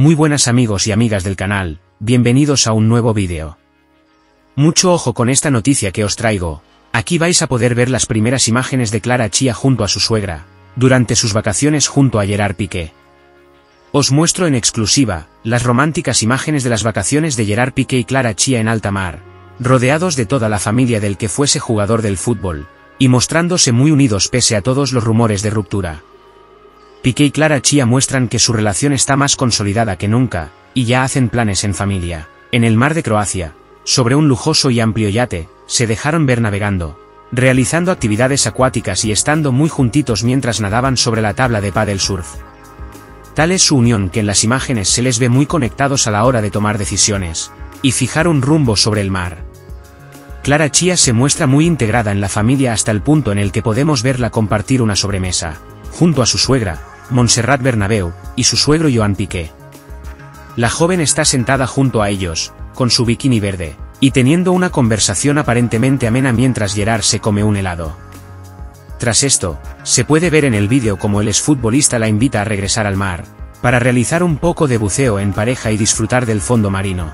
Muy buenas amigos y amigas del canal, bienvenidos a un nuevo vídeo. Mucho ojo con esta noticia que os traigo. Aquí vais a poder ver las primeras imágenes de Clara Chia junto a su suegra, durante sus vacaciones junto a Gerard Piqué. Os muestro en exclusiva, las románticas imágenes de las vacaciones de Gerard Piqué y Clara Chia en alta mar, rodeados de toda la familia del que fuese jugador del fútbol, y mostrándose muy unidos pese a todos los rumores de ruptura. Piqué y Clara Chia muestran que su relación está más consolidada que nunca, y ya hacen planes en familia. En el mar de Croacia, sobre un lujoso y amplio yate, se dejaron ver navegando, realizando actividades acuáticas y estando muy juntitos mientras nadaban sobre la tabla de pádel surf. Tal es su unión que en las imágenes se les ve muy conectados a la hora de tomar decisiones, y fijar un rumbo sobre el mar. Clara Chia se muestra muy integrada en la familia hasta el punto en el que podemos verla compartir una sobremesa, junto a su suegra, Montserrat Bernabeu, y su suegro Joan Piqué. La joven está sentada junto a ellos, con su bikini verde, y teniendo una conversación aparentemente amena mientras Gerard se come un helado. Tras esto, se puede ver en el vídeo como el exfutbolista la invita a regresar al mar, para realizar un poco de buceo en pareja y disfrutar del fondo marino.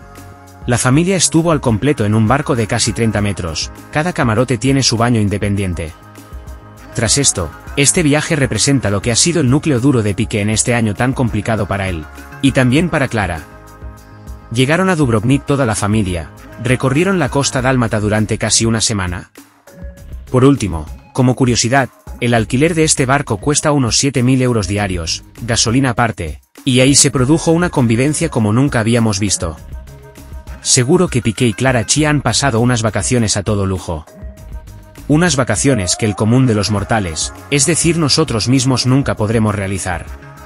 La familia estuvo al completo en un barco de casi 30 metros, cada camarote tiene su baño independiente. Tras esto, este viaje representa lo que ha sido el núcleo duro de Piqué en este año tan complicado para él, y también para Clara. Llegaron a Dubrovnik toda la familia, recorrieron la costa dálmata durante casi una semana. Por último, como curiosidad, el alquiler de este barco cuesta unos 7.000 euros diarios, gasolina aparte, y ahí se produjo una convivencia como nunca habíamos visto. Seguro que Piqué y Clara Chia han pasado unas vacaciones a todo lujo. Unas vacaciones que el común de los mortales, es decir nosotros mismos nunca podremos realizar.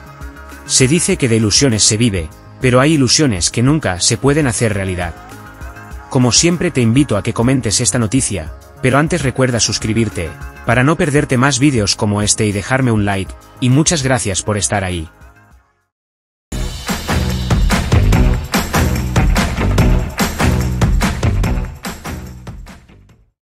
Se dice que de ilusiones se vive, pero hay ilusiones que nunca se pueden hacer realidad. Como siempre te invito a que comentes esta noticia, pero antes recuerda suscribirte, para no perderte más vídeos como este y dejarme un like, y muchas gracias por estar ahí.